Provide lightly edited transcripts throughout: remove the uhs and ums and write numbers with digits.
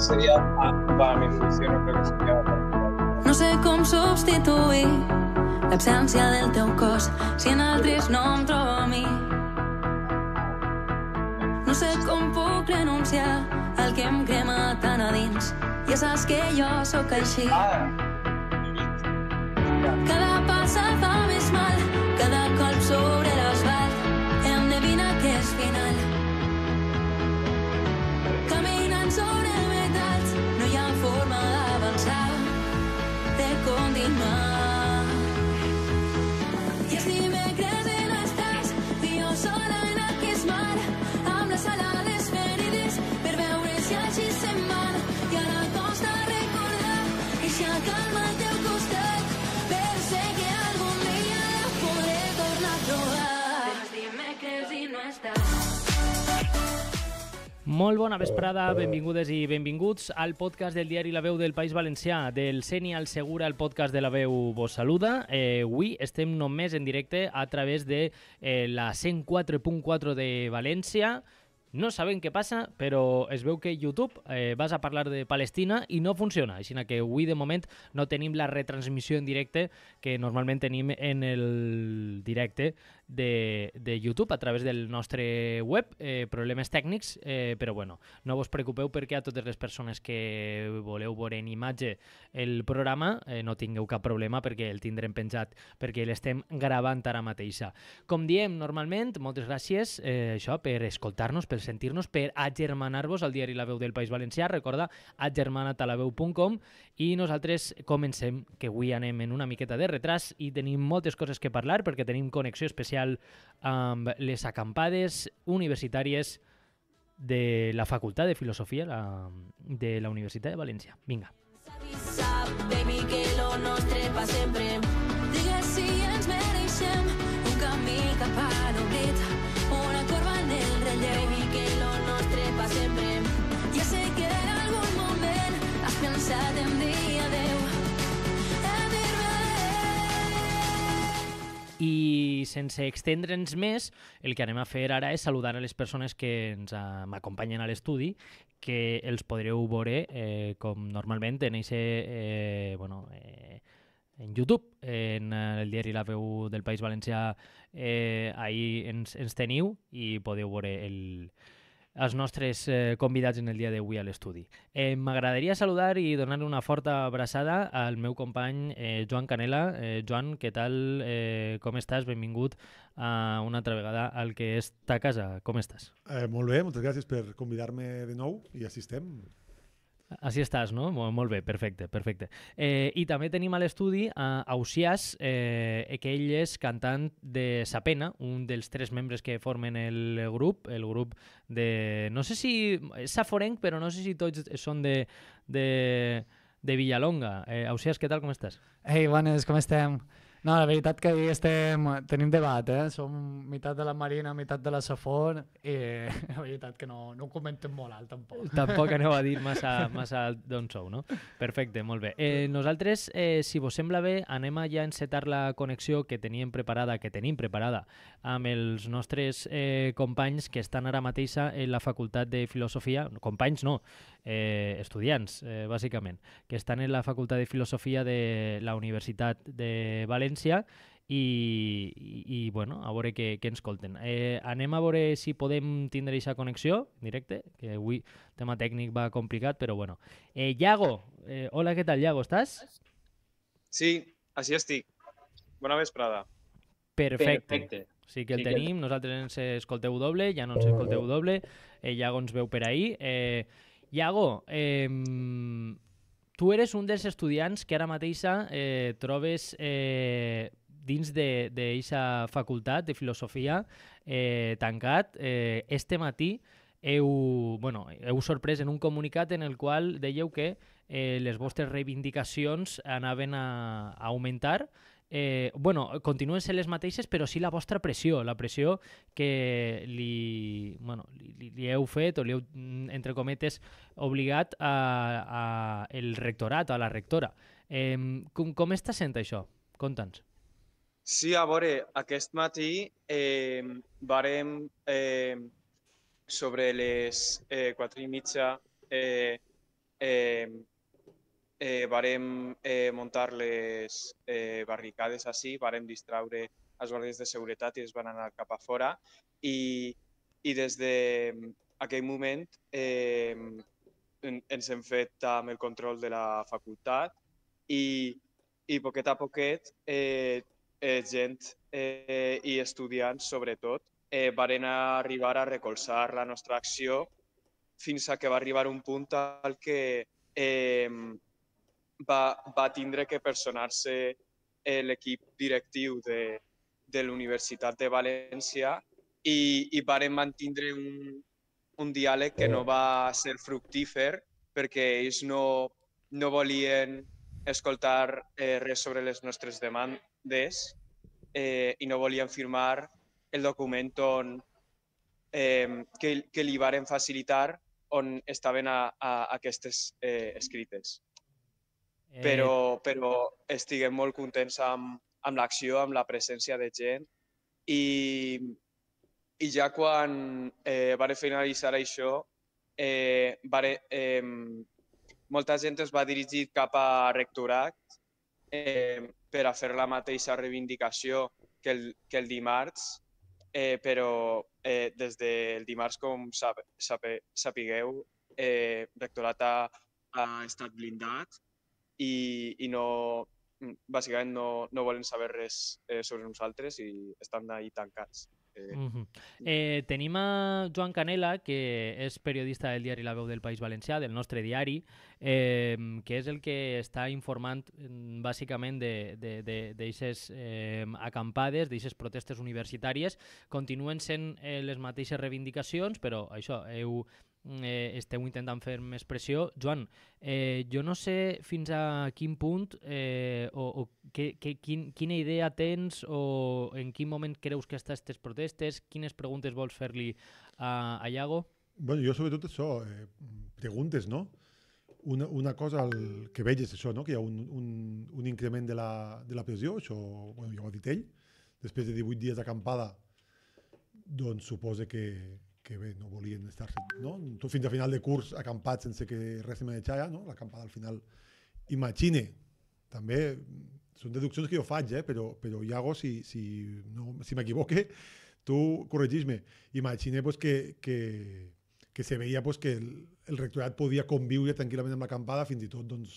sería... me funciona, creo que sería... No sé com substituir l'absència del teu cos si en altres no em trobo a mi. No sé com puc renunciar al que em crema tan a dins. Ja saps que jo sóc així. Cada passa fa més mal, cada colp sobre l'asfalt, endevina que és final. Caminant sobre metalls, no hi ha forma d'avançar, de continuar. I els dimecres i no estàs, i jo sola en aquest mar, amb les alades ferides, per veure si així se'n van. I ara costa recordar, eixa calma al teu costat, per ser que algun dia la podré tornar a trobar. Els dimecres i no estàs. Molt bona vesprada, benvingudes i benvinguts al podcast del diari La Veu del País Valencià, del Seni al Segura, el podcast de La Veu vos saluda. Avui estem només en directe a través de la 104.4 de València. No sabem què passa, però es veu que YouTube vas a parlar de Palestina i no funciona. Així que avui, de moment, no tenim la retransmissió en directe que normalment tenim en el directe de YouTube a través del nostre web. Problemes tècnics, però bueno, no vos preocupeu perquè a totes les persones que voleu veure en imatge el programa no tingueu cap problema perquè el tindrem penjat, perquè l'estem gravant ara mateixa. Com diem normalment, moltes gràcies això per escoltar-nos, per sentir-nos, per agermanar-vos al diari La Veu del País Valencià. Recorda, agermanatalaveu.com, i nosaltres comencem, que avui anem en una miqueta de retras i tenim moltes coses que parlar perquè tenim connexió especial amb les acampades universitàries de la Facultat de Filosofia de la Universitat de València. Vinga. Sap, baby, que lo nostre pa sempre. Digues si ens mereixem un camí cap a l'oblit, una corba en el relleu. Baby, que lo nostre pa sempre. Ja sé que en algun moment has pensat en dir adeu, en dir-me adeu. I sense extendre'ns més, el que anem a fer ara és saludar a les persones que m'acompanyen a l'estudi, que els podreu veure com normalment en en YouTube, en el diari La Veu del País Valencià. Ahir ens teniu i podeu veure els nostres convidats en el dia d'avui a l'estudi. M'agradaria saludar i donar una forta abraçada al meu company Joan Canela. Joan, què tal? Com estàs? Benvingut una altra vegada al que és ta casa. Com estàs? Molt bé, moltes gràcies per convidar-me de nou i així estem. Així estàs, no? Molt bé, perfecte. I també tenim a l'estudi a Ausiàs, que ell és cantant de Sa Pena, un dels 3 membres que formen el grup de... No sé si és saforenc, però no sé si tots són de Villalonga. Ausiàs, què tal, com estàs? Ei, bones, com estem? No, la veritat que tenim debat, som meitat de la Marina, meitat de la Safor, i la veritat que no ho comentem molt alt, tampoc. Tampoc aneu a dir massa alt d'on sou, no? Perfecte, molt bé. Nosaltres, si vos sembla bé, anem a ja encetar la connexió que tenim preparada amb els nostres companys que estan ara mateixa en la Facultat de Filosofia, companys no, estudiants, bàsicament, que estan en la Facultat de Filosofia de la Universitat de València i bueno, a veure què ens escolten. Anem a veure si podem tindre aquesta connexió en directe, que avui el tema tècnic va complicat, però bueno. Iago, hola, què tal, Iago, estàs? Sí, així estic. Bona vesprada. Perfecte. Sí que el tenim, nosaltres ens escolteu doble, ja no ens escolteu doble, Iago ens veu per ahir. Iago, tu eres un dels estudiants que ara mateixa trobes dins d'eixa facultat de filosofia tancat. Este matí heu sorprès en un comunicat en el qual dèieu que les vostres reivindicacions anaven a augmentar. Continuen sent les mateixes, però sí la vostra pressió, la pressió que li heu fet o li heu, entre cometes, obligat el rectorat, a la rectora. Com està sent això? Conta'ns. Sí, a veure, aquest matí vàrem sobre les 4:30 Varem muntar les barricades així, varem distraure els guàrdies de seguretat i es van anar cap a fora i des d'aquell moment ens hem fet amb el control de la facultat i poquet a poquet gent i estudiants sobretot varen arribar a recolzar la nostra acció fins a que va arribar un punt al que va tindre que personar-se l'equip directiu de l'Universitat de València i varen mantindre un diàleg que no va ser fructífer perquè ells no volien escoltar res sobre les nostres demandes i no volien firmar el document que li varen facilitar on estaven aquestes escrites. Però estiguem molt contents amb l'acció, amb la presència de gent i ja quan va finalitzar això, molta gent es va dirigir cap a rectorat per a fer la mateixa reivindicació que el dimarts, però des del dimarts, com sapigueu, rectorat ha estat blindat i bàsicament no volen saber res sobre nosaltres i estan ahí tancats. Tenim a Joan Canela, que és periodista del diari La Veu del País Valencià, del nostre diari, que és el que està informant bàsicament d'aixes acampades, d'aixes protestes universitàries. Continuen sent les mateixes reivindicacions, però això, esteu intentant fer més pressió. Joan, jo no sé fins a quin punt o quina idea tens o en quin moment creus que estan aquestes protestes, quines preguntes vols fer-li a Iago? Bueno, jo sobretot això, preguntes, no? Una cosa que veig és això, no? Que hi ha un increment de la pressió, això bueno, ja ho ha dit ell, després de 18 dies d'acampada, doncs suposa que bé, no volien estar fins a final de curs acampats sense que res se manejava, no? L'acampada al final, imagine, també són deduccions que jo faig, però Iago, si m'equivoque, tu corregis-me. Imagine pues, que se veia pues, que el rectorat podia conviure tranquil·lament amb l'acampada, fins i tot doncs,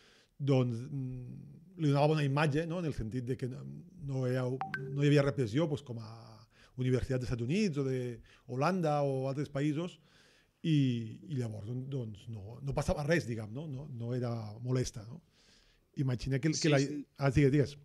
li donava bona imatge, no? En el sentit de que no hi havia repressió pues, com a universitats dels Estats Units o d'Holanda o altres països i llavors doncs, no passava res, diguem, no era molesta. No? Imagina que sí, la... Sí. Ah, digues.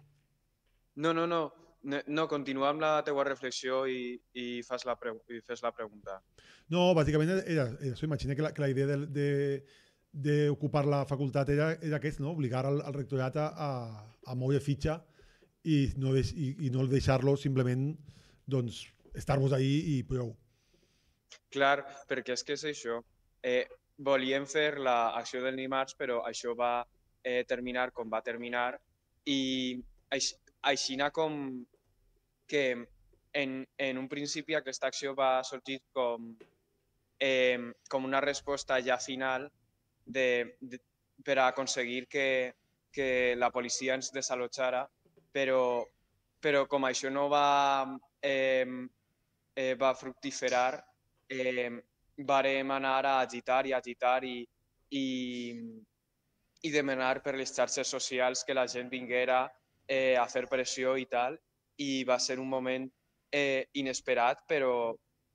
No, continua amb la teua reflexió i fes la pregunta. No, bàsicament era això. Imagina que la idea d'ocupar la facultat era aquest, no? Obligar al rectorat a moure fitxa i no deixar-lo simplement doncs, estar-vos ahí i prou. Clar, perquè és que és això. Volíem fer l'acció del dimarts, però això va terminar com va terminar i així com que en un principi aquesta acció va sorgir com una resposta ja final per a aconseguir que la policia ens desalotjara, però com això no va fructiferar, varem anar a agitar i demanar per les xarxes socials que la gent vinguera a fer pressió i tal, i va ser un moment inesperat, però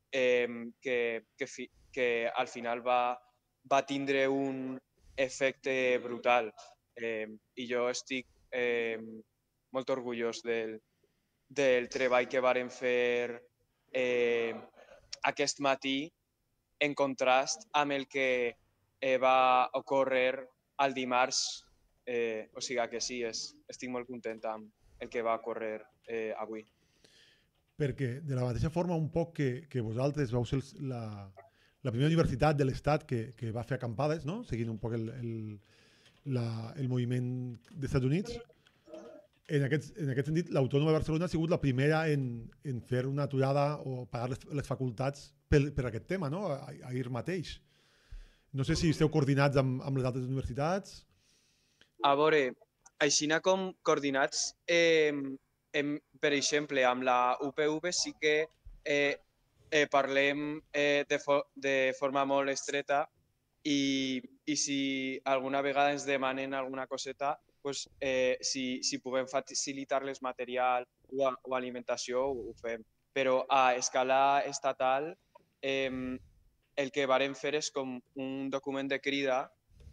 que al final va tindre un efecte brutal. I jo estic molt orgullós del treball que varen fer aquest matí en contrast amb el que va ocórrer el dimarts. O sigui que sí, estic molt content amb el que va ocórrer avui. Perquè de la mateixa forma un poc que vosaltres vau ser la primera universitat de l'Estat que va fer acampades, no? Seguint un poc el moviment dels Estats Units, en aquest sentit, l'Autònoma de Barcelona ha sigut la primera en fer una aturada o pagar les facultats per aquest tema, no? Ahir mateix. No sé si esteu coordinats amb les altres universitats. A veure, així com coordinats, per exemple, amb la UPV sí que parlem de forma molt estreta i si alguna vegada ens demanen alguna coseta, pues, si podem facilitar-les material o alimentació, ho fem. Però a escala estatal, el que vàrem fer és com un document de crida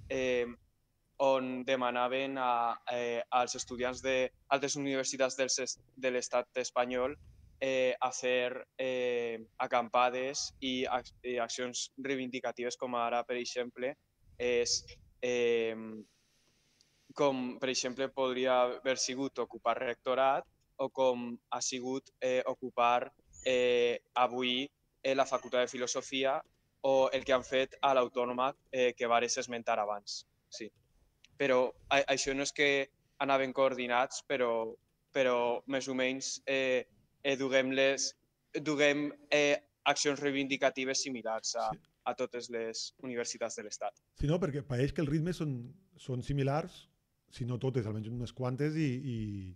on demanaven als estudiants d'altres universitats de l'estat espanyol a fer acampades i accions reivindicatives, com ara, per exemple, és com, per exemple, podria haver sigut ocupar rectorat o com ha sigut ocupar avui la Facultat de Filosofia o el que han fet a l'Autònoma que vares esmentar abans. Sí. Però això no és que anaven coordinats, però més o menys duguem accions reivindicatives similars a totes les universitats de l'Estat. Sí, no, perquè pareix que els ritmes són similars, si no totes, almenys unes quantes, i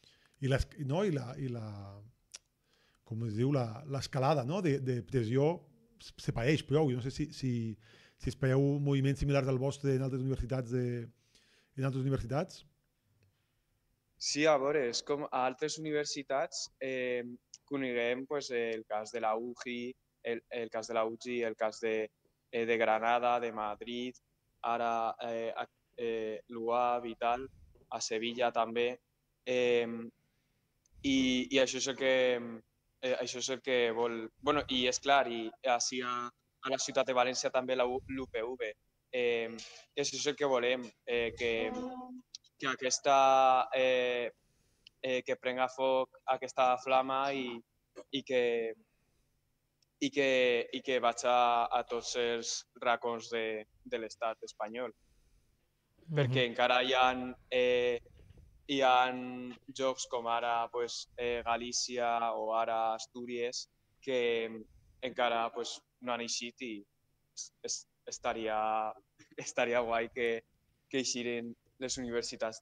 com es diu, l'escalada, no? de pressió se pareix prou. Jo no sé si espereu moviments similars al vostre en altres universitats. Sí, a veure, és com a altres universitats coneguem pues, el cas de la UGI, el cas de la UGI, el cas de Granada, de Madrid, ara l'UAB i tal, a Sevilla també. I això és el que vol... Bueno, i és clar, i així a la ciutat de València també l'UPV. Això és el que volem, que aquesta... que prenga foc aquesta flama i que vaig a tots els racons de l'estat espanyol. Perquè encara hi ha jocs com ara pues, Galícia o ara Astúries que encara pues, no han eixit i estaria guai que eixiren les universitats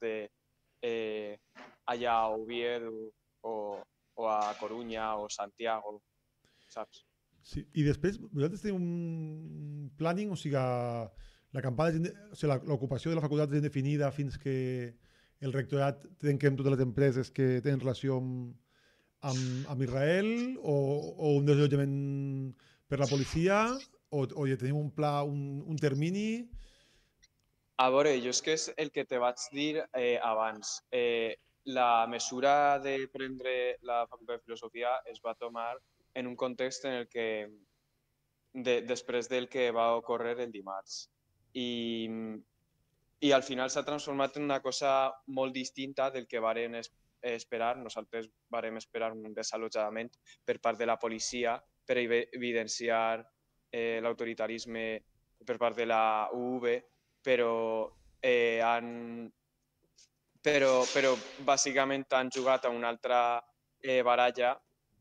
allà a Oviedo o a Corunya o Santiago, saps? Sí. I després, vosaltres teniu un planning, o sigui, l'ocupació de la facultat és indefinida fins que el rectorat trenquem totes les empreses que tenen relació amb Israel, o un desallotjament per la policia, o ja tenim un pla, un termini? A veure, jo és que és el que te vaig dir abans. La mesura de prendre la Facultat de Filosofia es va tomar en un context en el que, després del que va ocórrer el dimarts. I al final s'ha transformat en una cosa molt distinta del que varen esperar. Nosaltres vàrem esperar un desallotjament per part de la policia per evidenciar l'autoritarisme per part de la UV, però bàsicament han jugat a una altra baralla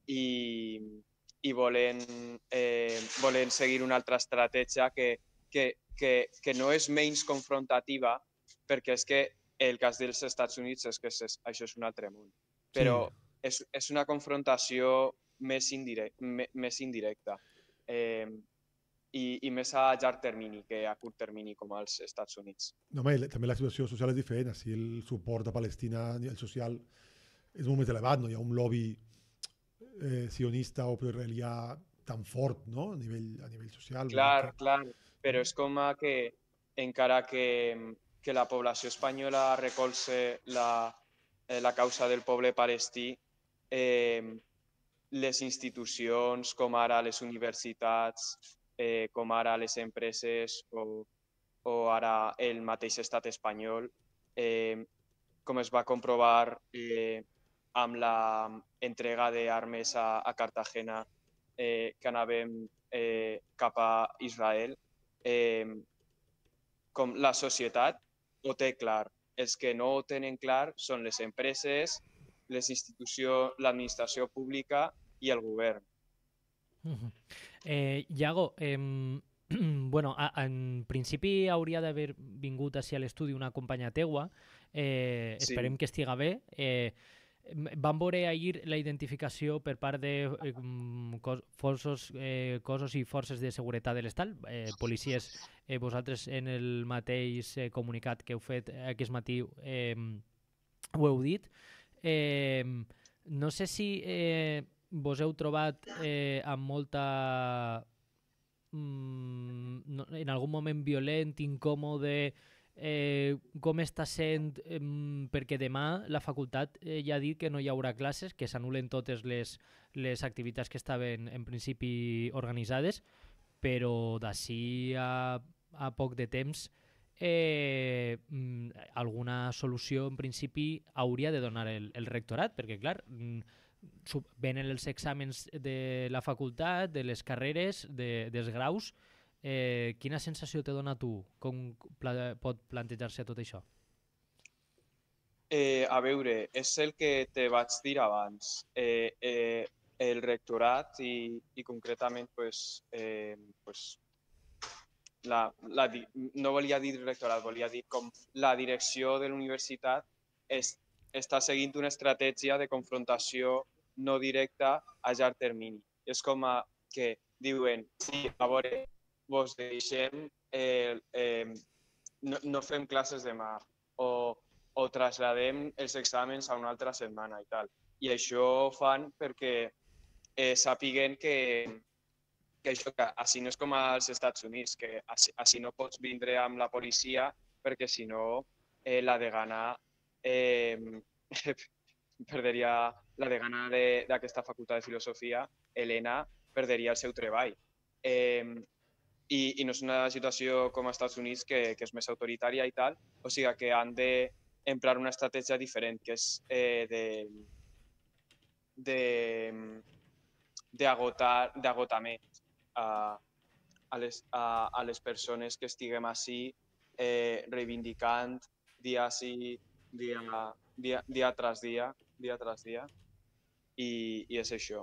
i volen seguir una altra estratègia que no és menys confrontativa, perquè és que el cas dels Estats Units és que això és un altre món. Però és una confrontació més indirecta i més a llarg termini que a curt termini com als Estats Units. No, també la situació social és diferent. Així el suport a Palestina, el social, és molt més elevat. No hi ha un lobby sionista o proisraelià tan fort, no? a nivell social. Clar. Però és com que encara que la població espanyola recolza la causa del poble palestí, les institucions com ara les universitats, com ara les empreses o ara el mateix estat espanyol, com es va comprovar amb l'entrega d'armes a Cartagena que anàvem cap a Israel, com la societat ho té clar. Els que no ho tenen clar són les empreses, les institucions, l'administració pública i el govern. Iago, bueno, en principi hauria d'haver vingut així a l'estudi una companya teua, esperem que estiga bé. Vam veure ahir la identificació per part de cossos i forces de seguretat de l'Estat, policies. Vosaltres en el mateix comunicat que heu fet aquest matí ho heu dit. No sé si vos heu trobat amb molta... en algun moment violent, incòmode, com està sent, perquè demà la facultat ja ha dit que no hi haurà classes, que s'anulen totes les activitats que estaven en principi organitzades, però d'ací a poc de temps alguna solució en principi hauria de donar el rectorat, perquè clar, venen els exàmens de la facultat, de les carreres, dels graus. Quina sensació te dona tu? Com pot plantejar-se tot això? A veure, és el que te vaig dir abans. El rectorat i concretament no volia dir rectorat, volia dir com la direcció de la universitat està seguint una estratègia de confrontació no directa a llarg termini. És com que diuen, sí, a veure, vos deixem, no fem classes demà o trasladem els exàmens a una altra setmana i tal. I això ho fan perquè sàpiguen que això, que així no és com als Estats Units, que així no pots vindre amb la policia perquè si no la degana perderia, la degana d'aquesta facultat de filosofia, Helena, perderia el seu treball. I no és una situació com als Estats Units que és més autoritària i tal, o sigui que han d'emprar una estratègia diferent, que és d'agotament a les persones que estiguem així reivindicant dia tras dia, i és això.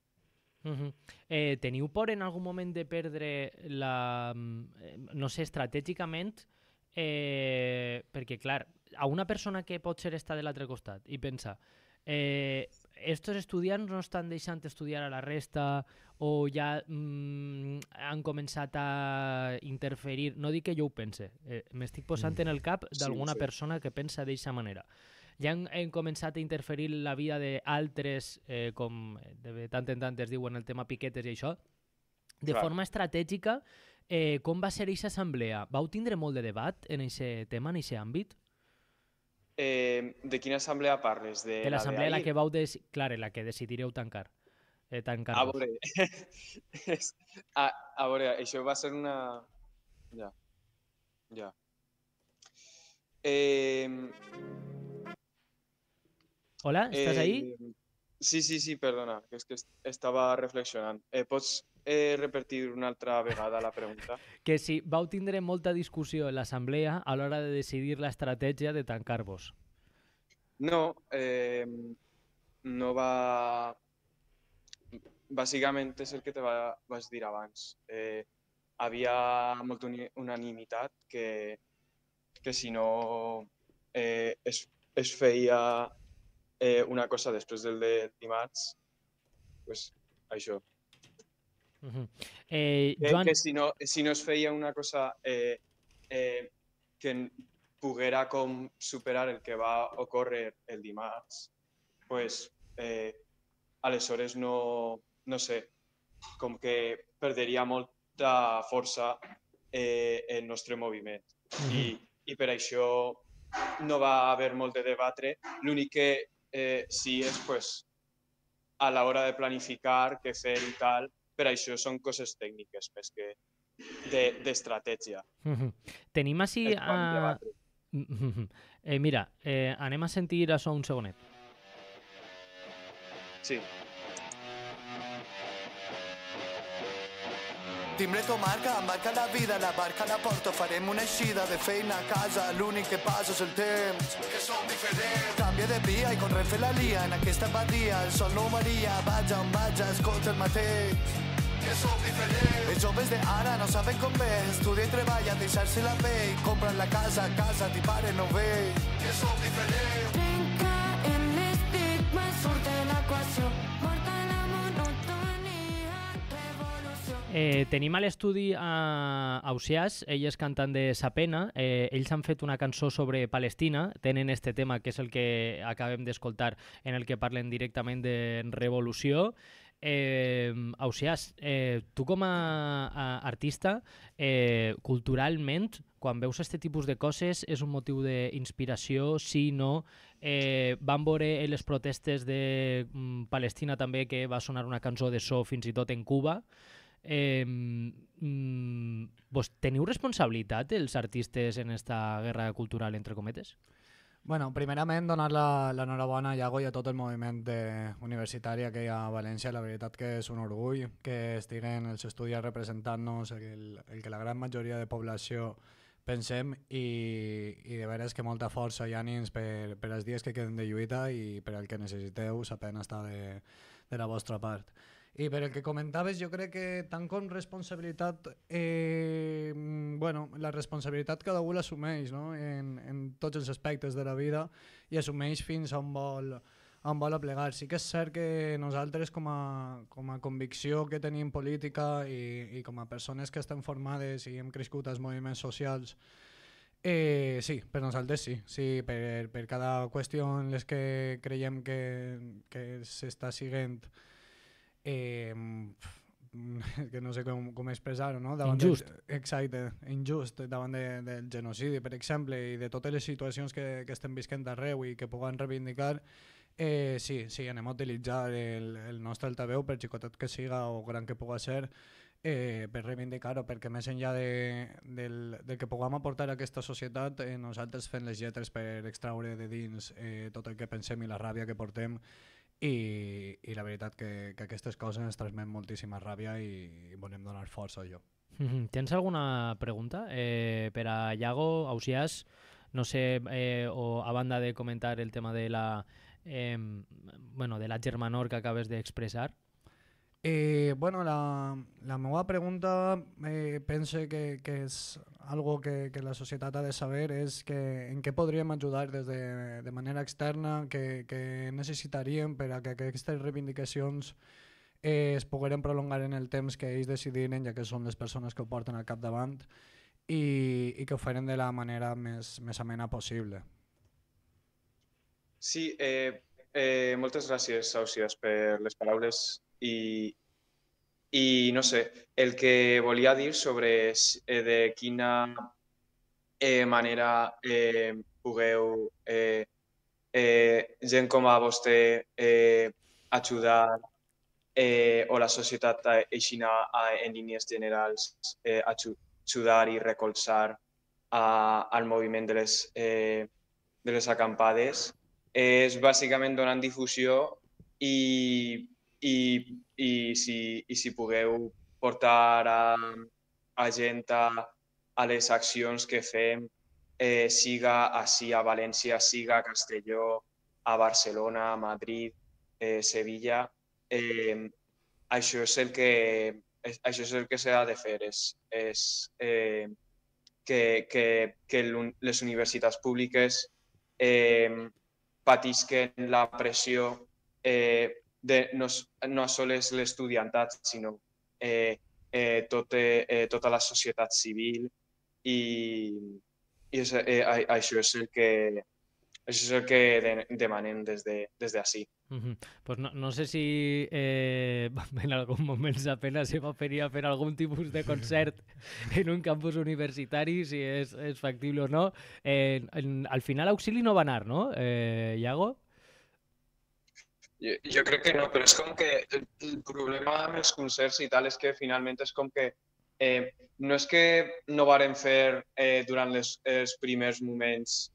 Teniu por en algun moment de perdre no sé, estratègicament, perquè clar, a una persona que potser està de l'altre costat i pensa estos estudiants no estan deixant estudiar a la resta o ja han començat a interferir, no dic que jo ho pense, m'estic posant en el cap d'alguna persona que pensa d'aquesta manera. Ja han començat a interferir la vida d'altres, com de tant en tant es diuen el tema piquetes i això, de forma estratègica. Com va ser aquesta assemblea? Vau tindre molt de debat en aquest tema, en aquest àmbit? De quina assemblea parles? De l'assemblea en la que vau clar, en la que decidireu tancar. A veure, això va ser una... Ja. Hola, estàs ahí? Sí, perdona, és que estava reflexionant. Pots repetir una altra vegada la pregunta? Que si vau tindre molta discussió en l'assemblea a l'hora de decidir l'estratègia de tancar-vos. No, no va... Bàsicament és el que te vaig dir abans. Havia molta unanimitat que si no es feia una cosa després del de dimarts, pues això. Joan... Que si no es feia una cosa que poguera com superar el que va ocórrer el dimarts, pues aleshores no sé, com que perderia molta força el nostre moviment. I per això no va haver molt de debatre. L'únic que sí és pues, a l'hora de planificar, què fer i tal, per això són coses tècniques més que d'estratègia. Tenim així... Mira, anem a sentir això un segonet. Sí. Timbre comarca, marca la vida, la barca la porto, farem una eixida de feina a casa, l'únic que passa és el temps, que som diferents. Canvia de via i corre fer la lia, en aquesta badia, el sol no varia, vaig on vaig, escolta el mateix. Els joves d'ara no saben com ve, estudia i treballa, deixar-se la pell, compren la casa, t'hi pare no ve. Que som diferents. Trenca en l'estigma, surt de l'equació, morta la monotonia, revolució. Tenim a l'estudi a Ausiàs, ell és cantant de Sa Pena, ells han fet una cançó sobre Palestina, tenen este tema que és el que acabem d'escoltar, en el que parlen directament de revolució. Ausiàs, tu com a artista, culturalment, quan veus aquest tipus de coses, és un motiu d'inspiració, sí, no? Vam veure les protestes de Palestina també, que va sonar una cançó de so fins i tot en Cuba. Vos teniu responsabilitat els artistes en esta guerra cultural, entre cometes? Bueno, primerament donar l'enhorabona a Iago i a tot el moviment universitari que hi ha a València. La veritat que és un orgull que estiguen els estudis representant-nos el que la gran majoria de població pensem i de veres que molta força i ànims per als dies que queden de lluita i per al que necessiteu, Sa Pena està de la vostra part. I per el que comentaves, jo crec que tant com responsabilitat, la responsabilitat cada un l'assumeix, no? en tots els aspectes de la vida i assumeix fins on vol aplegar. Sí que és cert que nosaltres com a convicció que tenim política i com a persones que estem formades i hem crescut als moviments socials, sí, per nosaltres sí, per cada qüestió en les que creiem que s'està siguent que no sé com expressar-ho, no? Injust. Exacte, injust davant del genocidi, per exemple, i de totes les situacions que estem visquent arreu i que puguem reivindicar, sí, anem a utilitzar el nostre altaveu, per xicotet que siga o gran que pugui ser, per reivindicar-ho, perquè més enllà del que puguem aportar a aquesta societat, nosaltres fem les lletres per extraure de dins tot el que pensem i la ràbia que portem, i la veritat que aquestes coses ens transmet moltíssima ràbia i volem donar força a allò. Tens alguna pregunta per a Iago, Ausiàs? No sé, o a banda de comentar el tema de la germanor que acabes d'expressar. La meva pregunta pense que és algo que la societat ha de saber, és que en què podríem ajudar des de manera externa, que necessitaríem per a que aquestes reivindicacions es pogueren prolongar en el temps que ells decidiren, ja que són les persones que ho porten al capdavant, i que ho feren de la manera més amena possible. Sí, moltes gràcies, Ausiàs, per les paraules i no sé, el que volia dir sobre de quina manera pugueu gent com a vostè ajudar o la societat en línies generals ajudar i recolzar al moviment de les acampades és bàsicament donant difusió i si pugueu portar a gent a les accions que fem, siga ací a València, siga a Castelló, a Barcelona, a Madrid, Sevilla, això és el que s'ha de fer, és que les universitats públiques patisquen la pressió no sols l'estudiantat, sinó tota la societat civil i això és el que demanem des d'ací. Pues no sé si en algun moment Sa Pena se va oferir a fer algun tipus de concert en un campus universitari, si és factible o no. Al final Auxili no va anar, no, Iago? Jo crec que no, però és com que el problema amb els concerts i tal és que finalment és com que no és que no varen fer durant els primers moments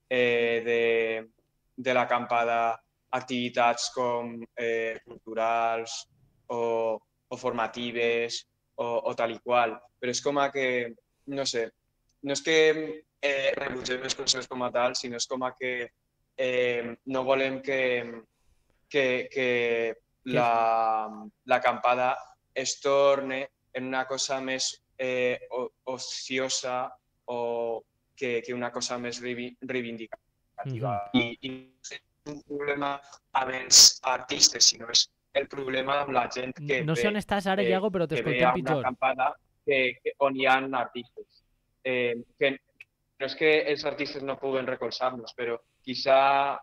de l'acampada activitats com culturals o formatives o tal i qual, però és com que, no sé, no és que rebutgem els concerts com a tal, sinó és com que no volem que l'acampada es torne en una cosa més ociosa o que una cosa més reivindicativa. I no és un problema amb els artistes, sinó és el problema amb la gent que No sé on estàs ara, Iago, però t'escoltem pitjor. una acampada on hi ha artistes. Que no és que els artistes no puguen recolzar-nos, però quizá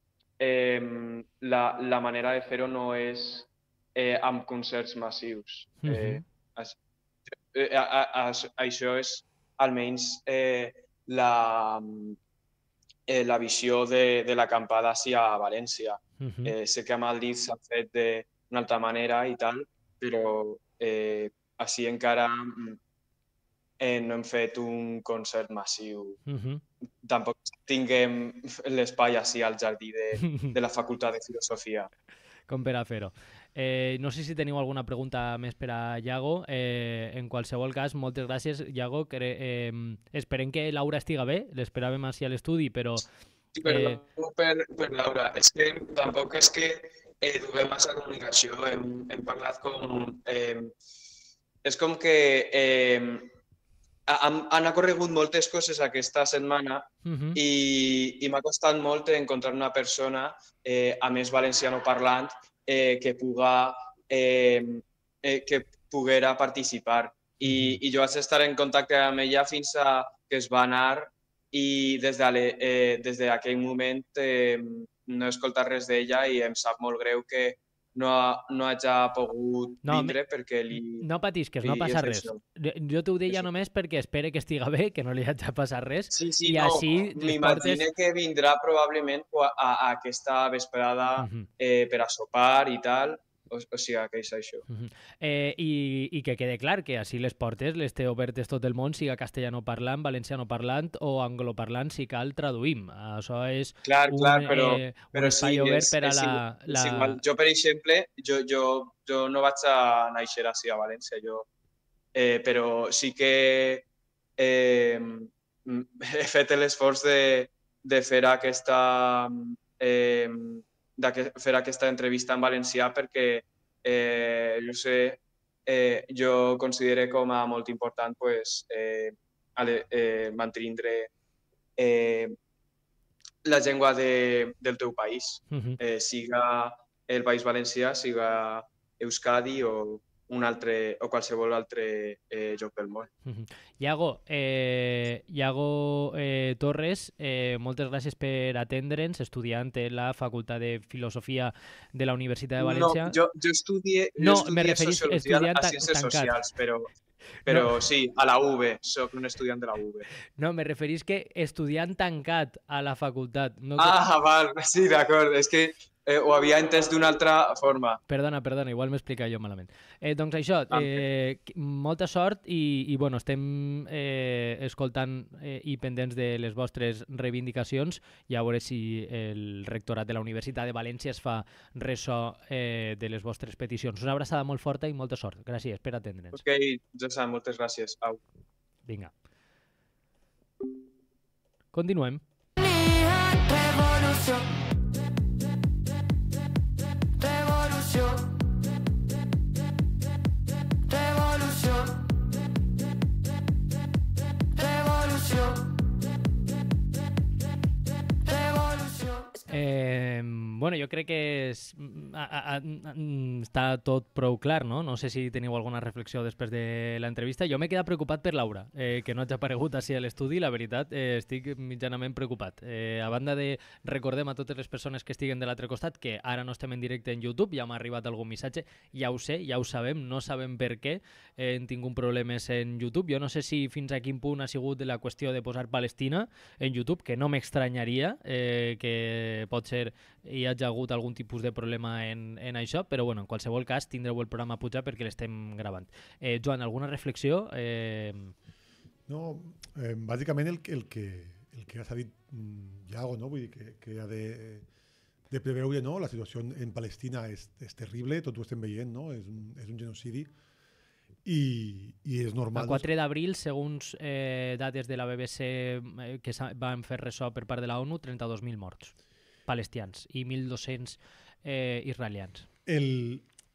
la manera de fer-ho no és amb concerts massius. Això és almenys la visió de l'acampada a València. Sé que a Madrid s'ha fet d'una altra manera i tal, però així encara no hem fet un concert massiu. Tampoc tinguem l'espai així al jardí de la Facultat de Filosofia. Com per a fer-ho. No sé si teniu alguna pregunta més per a Iago. En qualsevol cas, moltes gràcies, Iago. Esperem que Laura estiga bé. L'esperàvem així a l'estudi, però... Sí, perdó per Laura. És que tampoc és que duguem massa comunicació. Hem parlat com... És com que han ocorregut moltes coses aquesta setmana i m'ha costat molt encontrar una persona, a més valenciano parlant, que poguera participar. I jo vaig estar en contacte amb ella fins a que es va anar i des d'aquell moment no he escoltat res d'ella i em sap molt greu que no hagi pogut vindre perquè li... No patisques, no passa res. Jo t'ho deia només perquè espere que estiga bé, que no li hagi passat res. Sí, m'imagino que vindrà probablement a aquesta vesprada per a sopar i tal. O sigui, que és això. I que quede clar que així les portes les té obertes tot el món, siga castellano parlant, valenciano parlant o angloparlant, si cal traduïm. Això és un espai obert per a la... Jo, per exemple, jo no vaig a néixer així a València, però sí que he fet l'esforç de fer aquesta... de fer aquesta entrevista en valencià perquè jo considero com a molt important mantenir la llengua del teu país, siga el País Valencià, siga Euskadi o qualsevol altre lloc del món. Iago Torres, moltes gràcies per atendre'ns, estudiant en la Facultat de Filosofia de la Universitat de València. No, jo estudié Sociologia a Ciències Socials, però sí, a la UB, soc un estudiant de la UB. No, me referís que estudiant tancat a la facultat. Val, sí, d'acord, és que ho havia entès d'una altra forma. Perdona, igual m'he explicat jo malament. Doncs això, molta sort i bueno, estem escoltant i pendents de les vostres reivindicacions i a veure si el rectorat de la Universitat de València es fa ressò de les vostres peticions. Una abraçada molt forta i molta sort. Gràcies per atendre'ns. Ok, Josep, moltes gràcies. Au. Vinga. Continuem. Bueno, jo crec que està tot prou clar, no? No sé si teniu alguna reflexió després de l'entrevista. Jo m'he quedat preocupat per Laura, que no hagi aparegut així a l'estudi. La veritat, estic mitjanament preocupat. A banda de recordem a totes les persones que estiguen de l'altre costat que ara no estem en directe en YouTube, ja m'ha arribat algun missatge, ja ho sé, ja ho sabem, no sabem per què hem tingut problemes en YouTube. Jo no sé si fins a quin punt ha sigut la qüestió de posar Palestina en YouTube, que no m'estranyaria que potser hi hagi hagut algun tipus de problema en això, però bueno, en qualsevol cas tindreu el programa a pujar perquè l'estem gravant. Joan, alguna reflexió? No, bàsicament el que has dit Iago, no? Vull dir que ha de preveure, no? La situació en Palestina és terrible, tot ho estem veient, no? És un genocidi i és normal. El 4 d'abril, segons dades de la BBC que van fer ressò per part de la ONU, 32.000 morts palestins i 1.200 israelians.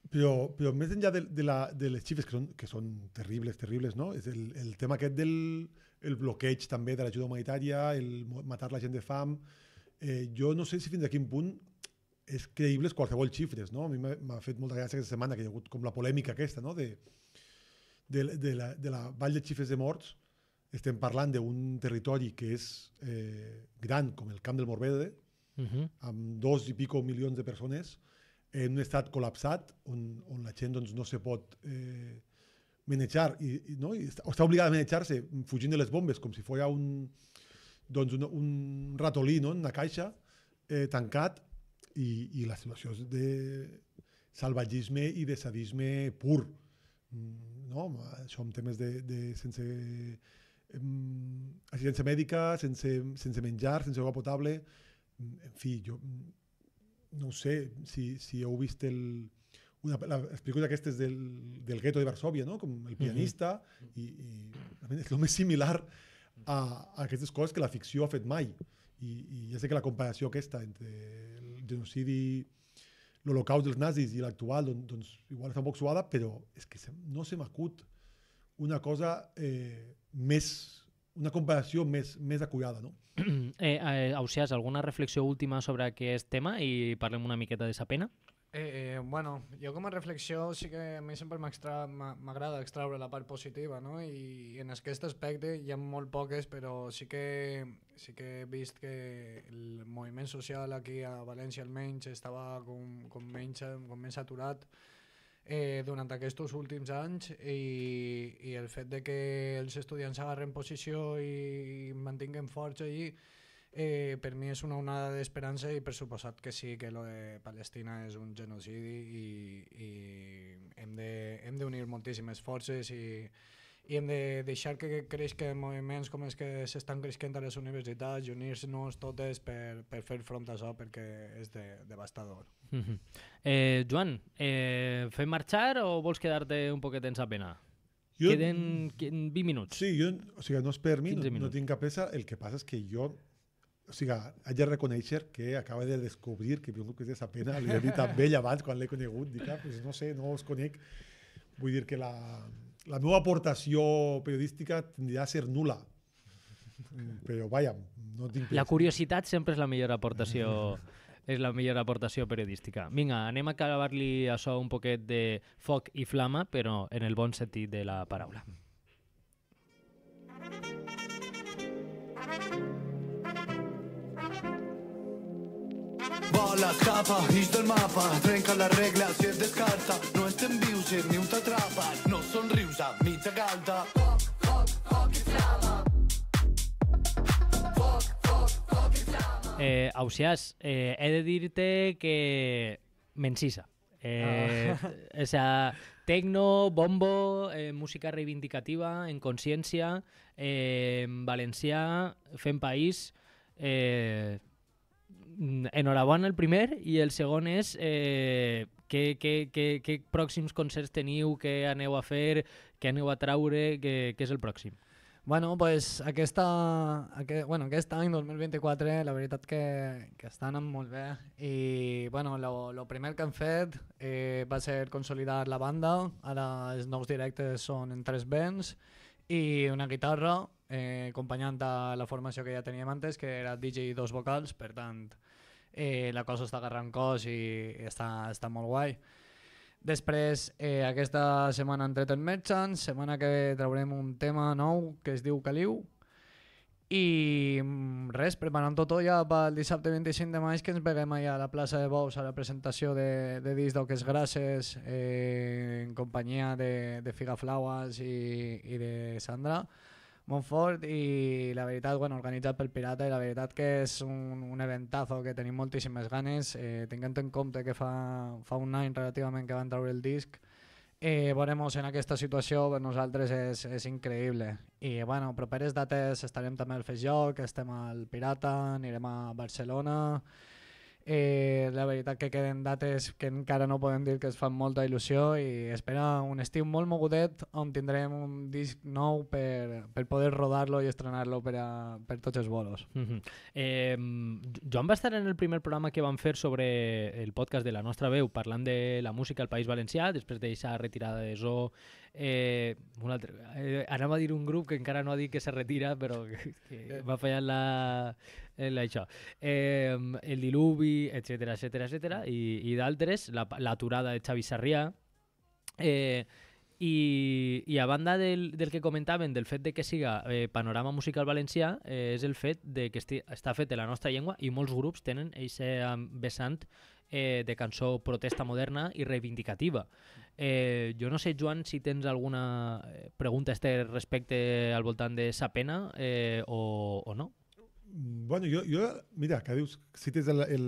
Però més enllà de les xifres, que són terribles, no? És el tema aquest el bloqueig també de l'ajuda humanitària, el matar la gent de fam. Jo no sé si fins a quin punt és creïbles qualsevol xifres, no? A mi m'ha fet molta gràcia aquesta setmana que hi ha hagut com la polèmica aquesta, no? De la vall de xifres de morts. Estem parlant d'un territori que és gran com el Camp del Morvedre, amb 2 i pico milions de persones, en un estat col·lapsat, on la gent doncs, no se pot manejar, no? O està obligada a manejar-se fugint de les bombes, com si fos un ratolí, no? En una caixa, tancat, i la situació és de salvatgisme i de sadisme pur. No? Això amb temes de sense assistència mèdica, sense menjar, sense aigua potable. En fi, jo no sé si heu vist les pel·lícules aquestes del gueto de Varsòvia, no? Com El pianista, i és el més similar a aquestes coses que la ficció ha fet mai. I ja sé que la comparació aquesta entre el genocidi, l'holocaust dels nazis i l'actual, doncs igual està un poc suada, però és que no se m'acut una cosa una comparació més acurada, no? Ausiàs, alguna reflexió última sobre aquest tema i parlem una miqueta de sa pena? Bueno, jo com a reflexió sí que a mi sempre m'agrada extraure la part positiva, no? I en aquest aspecte hi ha molt poques, però sí que he vist que el moviment social aquí a València almenys estava com menys aturat durant aquests últims anys, i el fet de que els estudiants agarren posició i mantinguen forts allí, per mi és una onada d'esperança, i per suposat que sí, que lo de Palestina és un genocidi, i hem d'unir moltíssimes forces, i hem de deixar que creixin moviments com els que s'estan creixent a les universitats, i unir-nos totes per fer front a això, perquè és devastador. Joan, fem marxar o vols quedar-te un poquet en sa pena? Queden 20 minuts. Sí, no és per mi, no tinc cap pressa. El que passa és que jo haig de reconèixer que acaba de descobrir que el que és de sa pena, li he dit a ell abans quan l'he conegut, dic, no sé, no us conec. Vull dir que la meva aportació periodística tindria a ser nula. Però vaja, no tinc pressa. La curiositat sempre és la millor aportació periodística. Vinga, anem a acabar-li això un poquet de foc i flama, però en el bon sentit de la paraula. Vola, escapa, ix del mapa, trenca la regla si et descarta. No estem vius i ni un t'atrapa, no somrius a mitja galta. Foc i flama. Foc i flama. Ausiàs, he de dir-te que m'encisa. O sea, tecno, bombo, música reivindicativa, en consciència, en valencià, fent país. Enhorabona el primer, i el segon és què pròxims concerts teniu, què aneu a fer, què aneu a traure, què és el pròxim? Bueno, pues aquest any 2024 la veritat que està anant molt bé, i bueno, lo primer que hem fet va ser consolidar la banda. Ara els nous directes són en 3 vents i una guitarra, acompanyant a la formació que ja teníem antes, que era DJ i 2 vocals. Per tant, la cosa està agarrant cos i està molt guai. Després, aquesta setmana hem tret el Merchant, setmana que traurem un tema nou que es diu Caliu, i res, preparant tot ja pel dissabte 25 de maig, que ens veiem allà a la plaça de Bous a la presentació de disc d'Oques Grasses, en companyia de Figaflaues i de Sandra Montfort, i la veritat, organitzat pel Pirata, i la veritat que és un eventazo que tenim moltíssimes ganes, tenint en compte que fa un any relativament que van treure el disc. Veurem-nos en aquesta situació, per nosaltres és increïble. I bueno, properes dates estarem també al Festjoc, estem al Pirata, anirem a Barcelona, La veritat que queden dates que encara no podem dir que es fan molta il·lusió i espera un estiu molt mogudet on tindrem un disc nou per poder rodar-lo i estrenar-lo per tots els bolos. Joan va estar en el primer programa que vam fer sobre el podcast de La Nostra Veu parlant de la música al País Valencià, després d'aquesta retirada de Zo. Anava a dir un grup que encara no ha dit que se retira, però que va fallar això. El Diluvi, etcètera, i d'altres, l'aturada de Xavi Sarrià. I a banda del que comentaven, del fet de que siga panorama musical valencià, és el fet de que està fet de la nostra llengua i molts grups tenen aquest vessant de cançó protesta moderna i reivindicativa. Jo no sé, Joan, si tens alguna pregunta a este respecte al voltant de sa pena o no. Bueno, jo mira, que dius, cites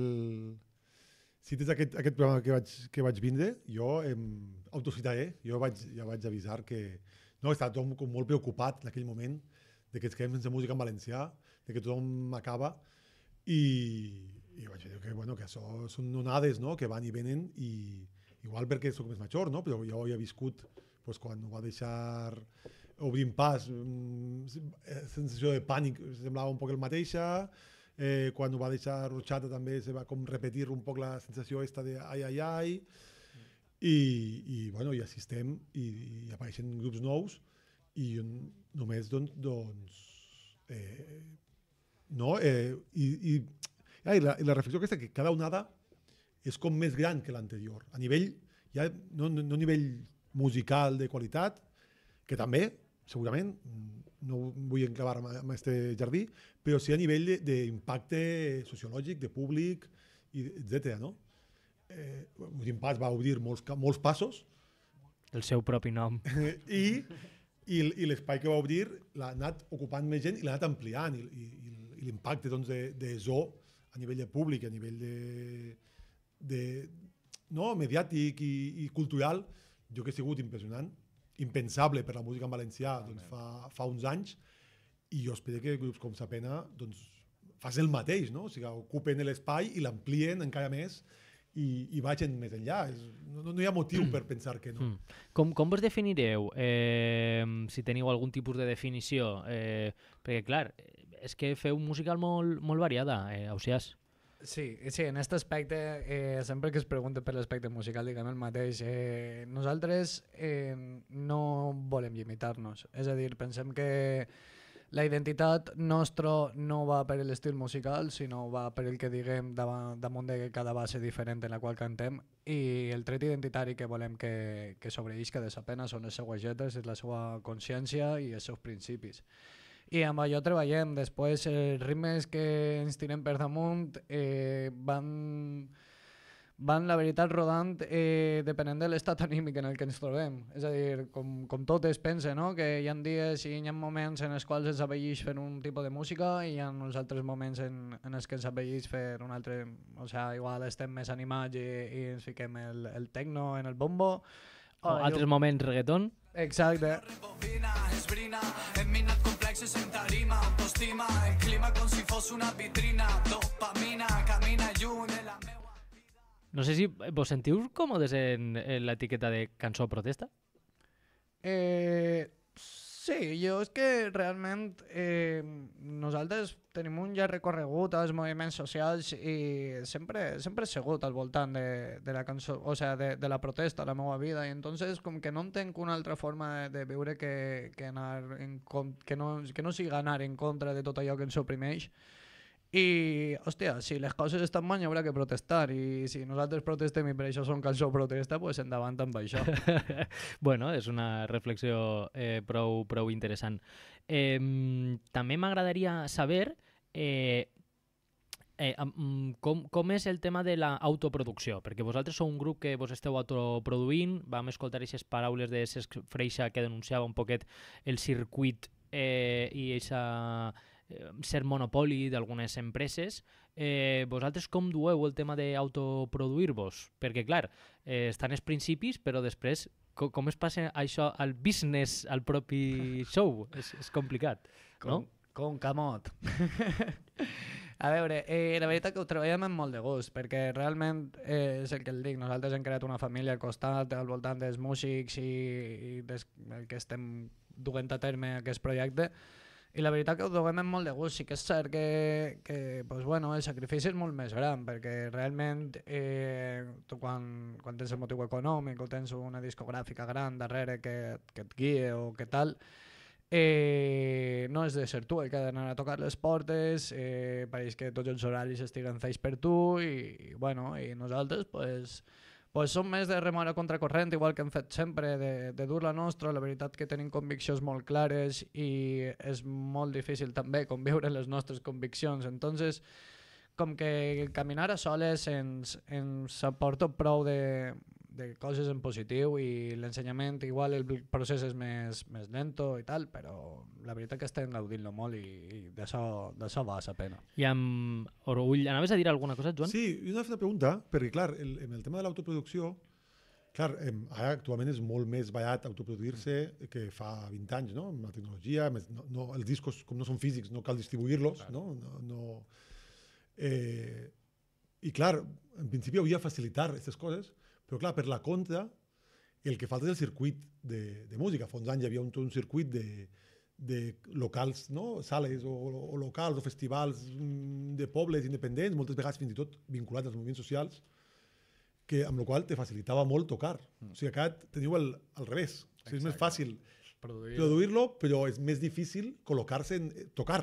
aquest programa que vaig vindre, jo autocitaré, jo ja vaig avisar que no, estava tothom com molt preocupat en aquell moment de que ens quedem sense música en valencià, de que tothom acaba i vaig dir que, bueno, que això són onades, no?, que van i venen i igual perquè soc més major, no?, però jo he viscut pues, quan ho va deixar obrint pas, sensació de pànic semblava un poc el mateixa, quan ho va deixar Rochata també se va com repetir un poc la sensació esta de ai, i bueno, i així estem, i apareixen grups nous, i només no, i la reflexió aquesta que cada onada és com més gran que l'anterior, a nivell, ja no a nivell musical de qualitat, que també, segurament, no vull enclavar en aquest jardí, però sí a nivell d'impacte sociològic, de públic, etc. No? L'Impàs va obrir molts passos. El seu propi nom. I l'espai que va obrir l'ha anat ocupant més gent i l'ha anat ampliant. I l'impacte de Zo a nivell de públic, a nivell mediàtic i cultural, jo que he sigut impressionant, impensable per la música en valencià fa uns anys, i jo espero que grups com Sa Pena facin el mateix, no? O sigui, ocupen l'espai i l'amplien encara més i vagin més enllà. No hi ha motiu per pensar que no. Com vos definireu? Si teniu algun tipus de definició? Perquè, clar, és que feu música molt variada, Ausiàs. Sí, en aquest aspecte, sempre que es pregunta per l'aspecte musical, diguem el mateix. Nosaltres no volem limitar-nos. És a dir, pensem que la identitat nostra no va per l'estil musical, sinó va per el que diguem damunt de cada base diferent en la qual cantem, i el tret identitari que volem que sobreïsca de Sa Pena són les seues lletres, és la seva consciència i els seus principis. I amb allò treballem. Després, els ritmes que ens tirem per damunt van la veritat rodant depenent de l'estat anímic en el que ens trobem. És a dir, com tot es pensa, no? Que hi ha dies i hi ha moments en els quals ens apeteix fer un tipus de música i hi ha uns altres moments en els que ens apeteix fer un altre. O sigui, igual estem més animats i ens fiquem el techno en el bombo. O altres moments reggaeton. Exacte. No sé si vos sentiu còmodes en l'etiqueta de cançó protesta? Sí, jo és que realment nosaltres tenim un llarg recorregut als moviments socials i sempre he sigut al voltant de la cançó, o sigui, de la protesta a la meva vida, i entonces com que no entenc una altra forma de viure que no siga anar en contra de tot allò que ens oprimeix. I, hòstia, si les coses estan mal hi haurà que protestar, i si nosaltres protestem i per això som cançó protesta, pues endavant amb això. Bueno, és una reflexió prou interessant. També m'agradaria saber com és el tema de l'autoproducció, perquè vosaltres sou un grup que vos esteu autoproduint, vam escoltar aquestes paraules de Cesc Freixa que denunciava un poquet el circuit i aquesta ser monopoli d'algunes empreses. Vosaltres com dueu el tema d'autoproduir-vos? Perquè, clar, estan els principis, però després com es passa això al business, al propi show? És complicat, no? Com camot. A veure, la veritat que ho treballem amb molt de gust, perquè realment és el que el dic, nosaltres hem creat una família al costat, al voltant dels músics i el que estem duent a terme aquest projecte, i la veritat que ho trobem amb molt de gust. Sí que és cert que pues bueno, el sacrifici és molt més gran, perquè realment tu quan tens el motiu econòmic o tens una discogràfica gran darrere que et guie o que tal, no és de ser tu el que ha d'anar a tocar les portes, pareix que tots els horaris estiguen fets per tu i nosaltres pues som més de remar a contracorrent, igual que hem fet sempre, de dur la nostra. La veritat que tenim conviccions molt clares i és molt difícil també conviure les nostres conviccions. Entonces, com que caminar a soles ens aporta prou de coses en positiu i l'ensenyament igual el procés és més lento i tal, però la veritat que estem gaudint-lo molt i d'això va la pena. I amb orgull, anaves a dir alguna cosa, Joan? Sí, jo una pregunta, perquè clar, en el tema de l'autoproducció, clar, ara actualment és molt més barat autoproduir-se que fa 20 anys, no? Amb la tecnologia, els discos com no són físics no cal distribuir-los, no? I clar, en principi hauria de facilitar aquestes coses, però clar, per la contra, el que falta és el circuit de música. Fa uns anys hi havia un circuit de locals, no? Sales o locals o festivals de pobles independents, moltes vegades fins i tot vinculats als moviments socials, amb la qual te facilitava molt tocar. O sigui, acá teniu al revés. O sigui, és més fàcil produir-lo, però és més difícil col·locar-se en tocar.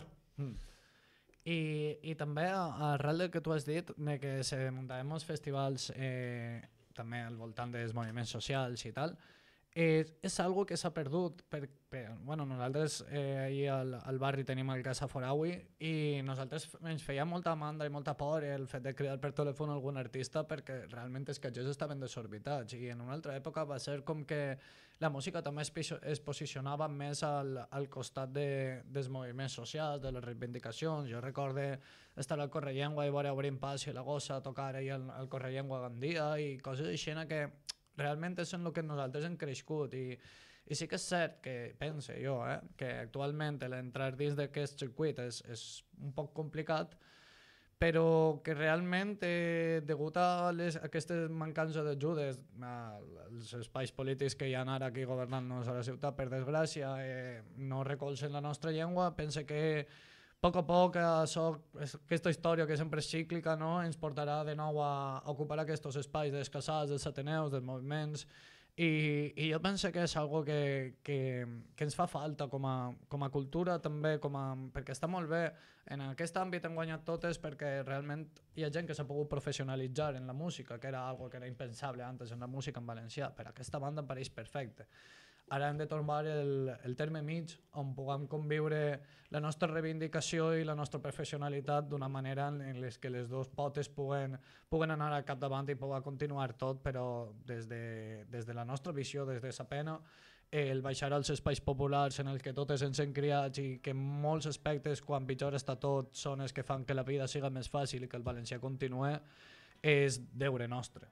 I també, arrel del que tu has dit, que se muntaven els festivals també al voltant dels moviments socials i tal, és algo que s'ha perdut. Nosaltres ahir al barri tenim el Casa Foraui i nosaltres ens feia molta mandra i molta por el fet de cridar per telèfon algun artista perquè realment els catxers estaven desorbitats i en una altra època va ser com que la música també es posicionava més al costat dels moviments socials, de les reivindicacions. Jo recorde estar al Correllengua i veure Obrim Pas i la Gossa tocar ahir al Correllengua a Gandia i coses així que realment és en el que nosaltres hem crescut i sí que és cert que pense jo que actualment l'entrar dins d'aquest circuit és un poc complicat, però que realment degut a aquestes mancances d'ajudes als espais polítics que hi ha ara aquí governant-nos a la ciutat, per desgràcia, no recolzen la nostra llengua. Pense que a poc aquesta història que sempre és cíclica ens portarà de nou a ocupar aquests espais dels casals, dels ateneus, dels moviments i jo penso que és algo que ens fa falta com a cultura també, perquè està molt bé. En aquest àmbit hem guanyat totes perquè realment hi ha gent que s'ha pogut professionalitzar en la música, que era algo que era impensable antes en la música en valencià. Per aquesta banda em pareix perfecte. Ara hem de trobar el terme mig on puguem conviure la nostra reivindicació i la nostra professionalitat d'una manera en què les dues potes puguen anar al capdavant i pugui continuar tot, però des de la nostra visió, des de la pena, el baixar als espais populars en els que totes ens hem criat i que en molts aspectes, quan pitjor està tot, són els que fan que la vida siga més fàcil i que el valencià continuï, és deure nostre.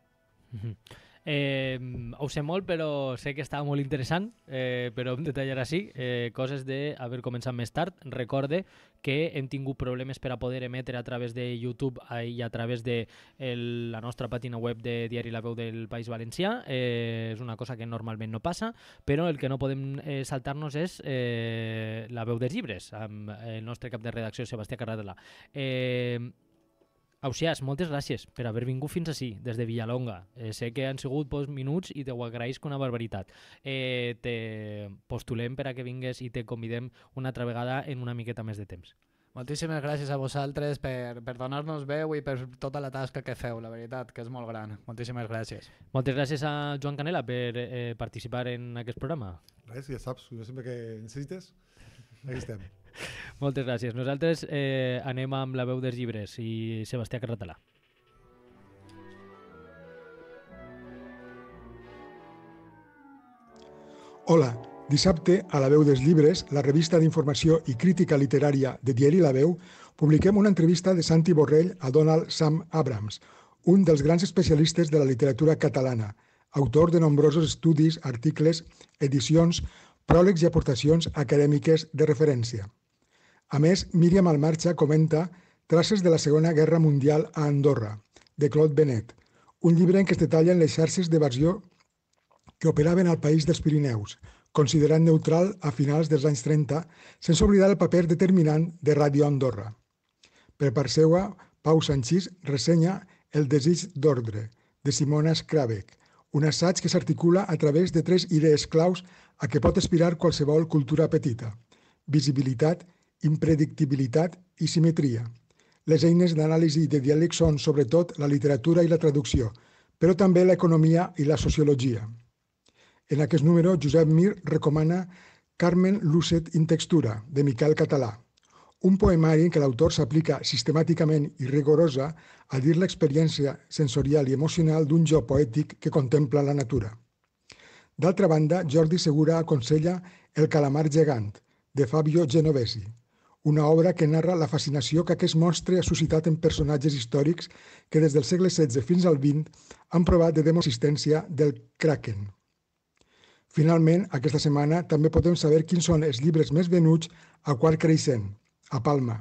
Ho sé molt, però sé que estava molt interessant, però hem de tallar així coses d'haver començat més tard. Recorde que hem tingut problemes per a poder emetre a través de YouTube i a través de la nostra pàgina web de Diari La Veu del País Valencià. És una cosa que normalment no passa, però el que no podem saltar-nos és la veu dels llibres, amb el nostre cap de redacció, Sebastià Carradela. Ausiàs, moltes gràcies per haver vingut fins ací, des de Villalonga. Sé que han sigut pocs minuts i te ho agraïsc una barbaritat. Te postulem per a que vingues i te convidem una altra vegada en una miqueta més de temps. Moltíssimes gràcies a vosaltres per donar-nos veu i per tota la tasca que feu, la veritat, que és molt gran. Moltíssimes gràcies. Moltes gràcies a Joan Canela per participar en aquest programa. Res, ja saps, jo sempre que necessites, aquí estem. Moltes gràcies. Nosaltres anem amb la veu dels llibres i Sebastià Carradela. Hola, dissabte a La Veu dels Llibres, la revista d'informació i crítica literària de Diari La Veu, publiquem una entrevista de Santi Borrell a Donald Sam Abrams, un dels grans especialistes de la literatura catalana, autor de nombrosos estudis, articles, edicions, pròlegs i aportacions acadèmiques de referència. A més, Míriam Almarcha comenta Traces de la Segona Guerra Mundial a Andorra, de Claude Benet, un llibre en què es detallen les xarxes d'evasió que operaven al país dels Pirineus, considerat neutral a finals dels anys 30, sense oblidar el paper determinant de Ràdio Andorra. Per part seva, Pau Sanchís ressenya El desig d'ordre, de Simona Skravek, un assaig que s'articula a través de 3 idees claus a què pot aspirar qualsevol cultura petita: visibilitat, impredictibilitat i simetria. Les eines d'anàlisi de diàleg són, sobretot, la literatura i la traducció, però també l'economia i la sociologia. En aquest número, Josep Mir recomana Carmen Lucet in textura, de Miquel Català, un poemari en què l'autor s'aplica sistemàticament i rigorosa a dir l'experiència sensorial i emocional d'un jo poètic que contempla la natura. D'altra banda, Jordi Segura aconsella El calamar gegant, de Fabio Genovesi, una obra que narra la fascinació que aquest monstre ha suscitat en personatges històrics que des del segle XVI fins al XX han provat de demosistència del Kraken. Finalment, aquesta setmana també podem saber quins són els llibres més venuts a Quart Creixent, a Palma.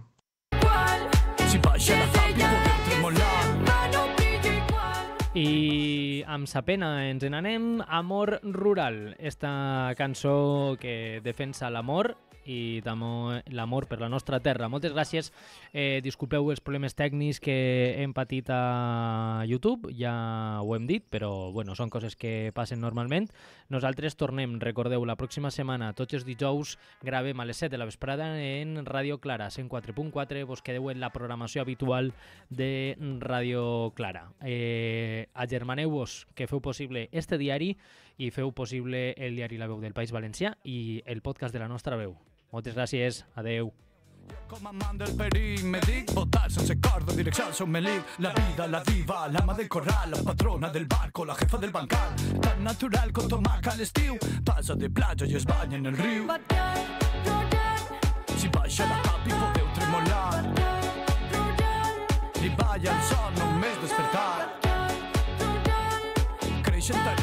I amb sa pena ens n'anem. Amor rural, esta cançó que defensa l'amor i també l'amor per la nostra terra. Moltes gràcies. Disculpeu els problemes tècnics que hem patit a YouTube, ja ho hem dit, però bueno, són coses que passen normalment. Nosaltres tornem, recordeu, la pròxima setmana, tots els dijous, gravem a les 7 de la vesprada en Ràdio Clara, 104.4, vos quedeu en la programació habitual de Ràdio Clara. Agermaneu-vos que feu possible este diari i feu possible el diari La Veu del País Valencià i el podcast de la nostra veu. Moltes gràcies, adeu. Com amant del perill, me dic votar sense cor de direcció al seu melic. La vida, la diva, l'ama del corral, la patrona del barco, la jefa del bancal. Tan natural com tomaca a l'estiu, passa de platja i es banya en el riu. Si baixa la cap i podeu tremolar, li balla el son només despertar. Creixen